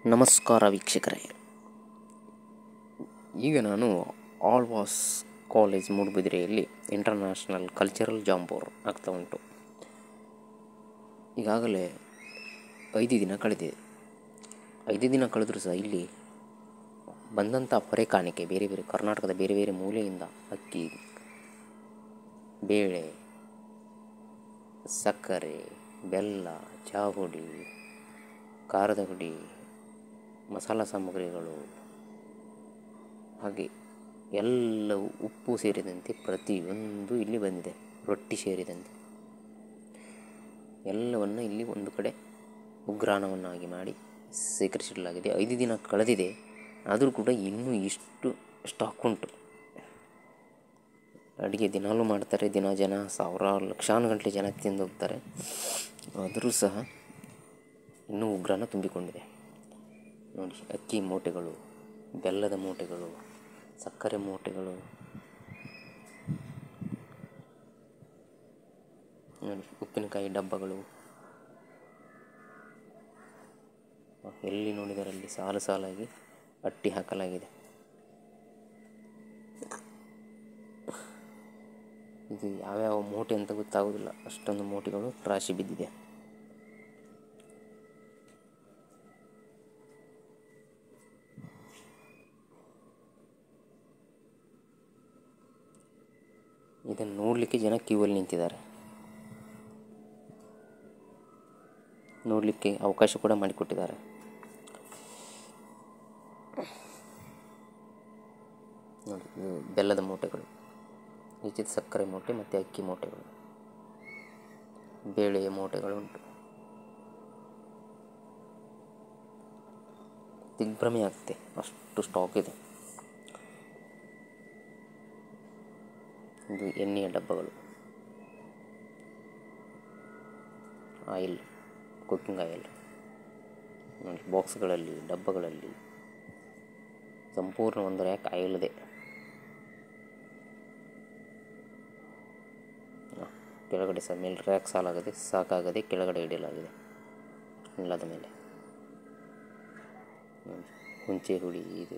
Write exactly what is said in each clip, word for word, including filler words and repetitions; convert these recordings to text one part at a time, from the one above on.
ನಮಸ್ಕಾರ ವೀಕ್ಷಕರೇ. ಈಗ ನಾನು ಆಳ್ವಾಸ್ ಕಾಲೇಜ್ ಮೂಡುಬಿದಿರೆಯಲ್ಲಿ ಇಂಟರ್ನ್ಯಾಷನಲ್ ಕಲ್ಚರಲ್ ಜಾಂಬೋರ್ ಆಗ್ತಾ ಉಂಟು. ಈಗಾಗಲೇ ಐದು ದಿನ ಕಳೆದಿದೆ. ಐದು ದಿನ ಕಳೆದರೂ ಸಹ ಇಲ್ಲಿ ಬಂದಂಥ ಹೊರೆ ಕಾಣಿಕೆ ಬೇರೆ ಬೇರೆ ಕರ್ನಾಟಕದ ಬೇರೆ ಬೇರೆ ಮೂಲೆಯಿಂದ ಅಕ್ಕಿ, ಬೇಳೆ, ಸಕ್ಕರೆ, ಬೆಲ್ಲ, ಚಹಾಪುಡಿ, ಖಾರದ ಪುಡಿ, ಮಸಾಲ ಸಾಮಗ್ರಿಗಳು, ಹಾಗೆ ಎಲ್ಲವೂ ಉಪ್ಪು ಸೇರಿದಂತೆ ಪ್ರತಿಯೊಂದು ಇಲ್ಲಿ ಬಂದಿದೆ. ರೊಟ್ಟಿ ಸೇರಿದಂತೆ ಎಲ್ಲವನ್ನು ಇಲ್ಲಿ ಒಂದು ಕಡೆ ಉಗ್ರಾಣವನ್ನಾಗಿ ಮಾಡಿ ಶೇಖರಿಸಿಡಲಾಗಿದೆ. ಐದು ದಿನ ಕಳೆದಿದೆ, ಆದರೂ ಕೂಡ ಇನ್ನೂ ಇಷ್ಟು ಸ್ಟಾಕ್ ಉಂಟು. ಅಡುಗೆ ದಿನಾಲೂ ಮಾಡ್ತಾರೆ, ದಿನ ಜನ ಸಾವಿರಾರು ಲಕ್ಷಾನು ಗಂಟಲೆ ಜನ ತಿಂದು ಹೋಗ್ತಾರೆ. ಆದರೂ ಸಹ ಇನ್ನೂ ಉಗ್ರಾಣ ತುಂಬಿಕೊಂಡಿದೆ. ನೋಡಿ, ಅಕ್ಕಿ ಮೂಟೆಗಳು, ಬೆಲ್ಲದ ಮೂಟೆಗಳು, ಸಕ್ಕರೆ ಮೂಟೆಗಳು, ನೋಡಿ ಉಪ್ಪಿನಕಾಯಿ ಡಬ್ಬಗಳು, ಎಲ್ಲಿ ನೋಡಿದರಲ್ಲಿ ಸಾಲು ಸಾಲಾಗಿ ಅಟ್ಟಿ ಹಾಕಲಾಗಿದೆ. ಇದು ಯಾವ್ಯಾವ ಮೂಟೆ ಅಂತ ಗೊತ್ತಾಗೋದಿಲ್ಲ, ಅಷ್ಟೊಂದು ಮೂಟೆಗಳು ರಾಶಿ ಬಿದ್ದಿದೆ. ಇದನ್ನು ನೋಡಲಿಕ್ಕೆ ಜನ ಕ್ಯೂವಲ್ಲಿ ನಿಂತಿದ್ದಾರೆ. ನೋಡಲಿಕ್ಕೆ ಅವಕಾಶ ಕೂಡ ಮಾಡಿಕೊಟ್ಟಿದ್ದಾರೆ. ನೋಡಿ, ಬೆಲ್ಲದ ಮೂಟೆಗಳು, ಈಚೆ ಸಕ್ಕರೆ ಮೂಟೆ ಮತ್ತು ಅಕ್ಕಿ ಮೂಟೆಗಳು, ಬೇಳೆಯ ಮೂಟೆಗಳು ಉಂಟು. ದಿಗ್ಭ್ರಮೆ ಆಗುತ್ತೆ, ಅಷ್ಟು ಸ್ಟಾಕ್ ಇದೆ. ಇದು ಎಣ್ಣೆಯ ಡಬ್ಬಗಳು, ಆಯಿಲ್, ಕುಕ್ಕಿಂಗ್ ಆಯಿಲ್ ನೋಡಿ, ಬಾಕ್ಸ್ಗಳಲ್ಲಿ, ಡಬ್ಬಗಳಲ್ಲಿ ಸಂಪೂರ್ಣ ಒಂದು ರ್ಯಾಕ್ ಆಯಿಲ್ ಇದೆ. ಕೆಳಗಡೆ ಸಹ ಮೇಲೆ ರ್ಯಾಕ್ ಸಾಲಾಗದೆ ಸಾಕಾಗದೆ ಕೆಳಗಡೆ ಇಡಲಾಗಿದೆ. ಇಲ್ಲದ ಮೇಲೆ ಹುಂಚೆ ಹುಳಿ, ಇದು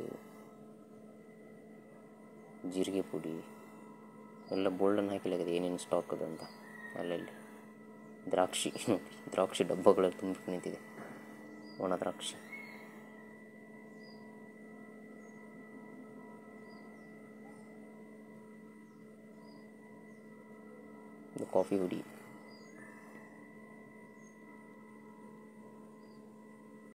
ಜೀರಿಗೆ ಪುಡಿ ಎಲ್ಲ ಬೋಲ್ಡನ್ನು ಹಾಕಲಾಗಿದೆ, ಏನೇನು ಸ್ಟಾಕ್ ಅದು ಅಂತ. ಅಲ್ಲಲ್ಲಿ ದ್ರಾಕ್ಷಿ ದ್ರಾಕ್ಷಿ ಡಬ್ಬಗಳಲ್ಲಿ ತುಂಬ ನಿಂತಿದೆ, ಒಣ ದ್ರಾಕ್ಷಿ. ಇದು ಕಾಫಿ ಹುಡಿ,